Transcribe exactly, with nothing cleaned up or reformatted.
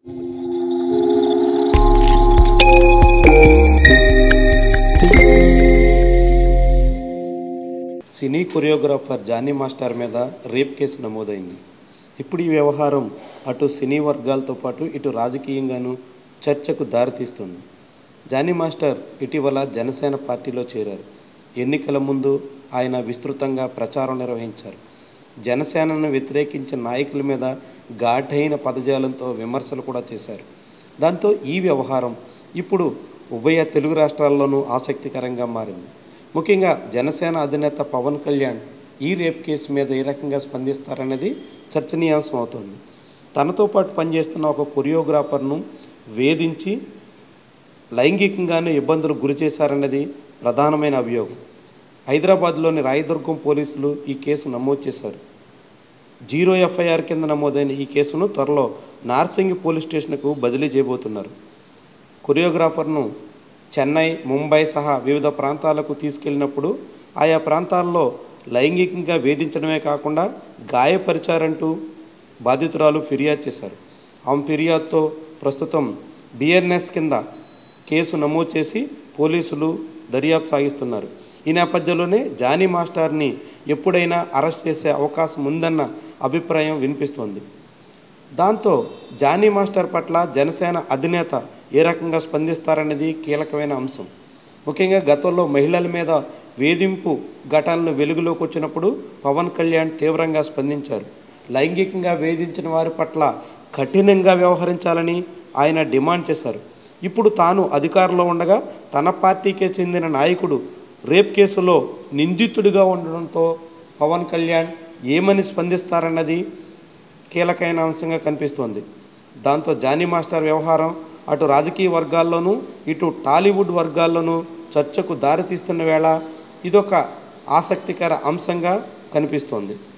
సినీ choreographer Jani master మీద rape case నమోదైంది. ఇప్పుడు ఈ వ్యవహారం అటు సినీ వర్గాలతో పాటు ఇటు రాజకీయంగానూ చర్చకు దారితీస్తుంది. జానీ మాస్టర్ ఇటీవల జనసేన పార్టీలో చేరారు. ఎన్నికల ముందు ఆయన విస్తృతంగా ప్రచారం నిర్వహించారు. జనసేనను వ్యతిరేకించిన నాయకుల మీద ఘాటైన పదజాలంతో విమర్శలు కూడా చేశారు. దాంతో ఈ వ్యవహారం ఇప్పుడు ఉభయ తెలుగు రాష్ట్రాల్లోనూ ఆసక్తికరంగా మారింది. ముఖ్యంగా జనసేన అధినేత పవన్ కళ్యాణ్ ఈ రేప్ కేసు మీద ఏ రకంగా స్పందిస్తారనేది చర్చనీయాంశం అవుతుంది. తనతో పాటు పనిచేస్తున్న ఒక కొరియోగ్రాఫర్ను వేధించి లైంగికంగానే ఇబ్బందులు గురి చేశారన్నది ప్రధానమైన అభియోగం. హైదరాబాద్లోని రాయదుర్గం పోలీసులు ఈ కేసు నమోదు చేశారు. జీరో ఎఫ్ఐఆర్ కింద నమోదైన ఈ కేసును త్వరలో నార్సింగి పోలీస్ స్టేషన్కు బదిలీ చేయబోతున్నారు. కొరియోగ్రాఫర్ను చెన్నై, ముంబై సహా వివిధ ప్రాంతాలకు తీసుకెళ్లినప్పుడు ఆయా ప్రాంతాల్లో లైంగికంగా వేధించడమే కాకుండా గాయపరిచారంటూ బాధితురాలు ఫిర్యాదు చేశారు. ఆమె ఫిర్యాదుతో ప్రస్తుతం బిఎన్ఎస్ కింద కేసు నమోదు చేసి పోలీసులు దర్యాప్తు సాగిస్తున్నారు. ఈ నేపథ్యంలోనే జానీ మాస్టర్ని ఎప్పుడైనా అరెస్ట్ చేసే అవకాశం ఉందన్న అభిప్రాయం వినిపిస్తోంది. దాంతో జానీ మాస్టర్ పట్ల జనసేన అధినేత ఏ రకంగా స్పందిస్తారనేది కీలకమైన అంశం. ముఖ్యంగా గతంలో మహిళల మీద వేధింపు ఘటనలు వెలుగులోకి వచ్చినప్పుడు పవన్ కళ్యాణ్ తీవ్రంగా స్పందించారు. లైంగికంగా వేధించిన వారి పట్ల కఠినంగా వ్యవహరించాలని ఆయన డిమాండ్ చేశారు. ఇప్పుడు తాను అధికారంలో ఉండగా తన పార్టీకే చెందిన నాయకుడు రేప్ కేసులో నిందితుడిగా ఉండడంతో పవన్ కళ్యాణ్ ఏమని స్పందిస్తారన్నది కీలకమైన అంశంగా కనిపిస్తోంది. దాంతో జానీ మాస్టర్ వ్యవహారం అటు రాజకీయ వర్గాల్లోనూ ఇటు టాలీవుడ్ వర్గాల్లోనూ చర్చకు దారితీస్తున్న వేళ ఇదొక ఆసక్తికర అంశంగా కనిపిస్తోంది.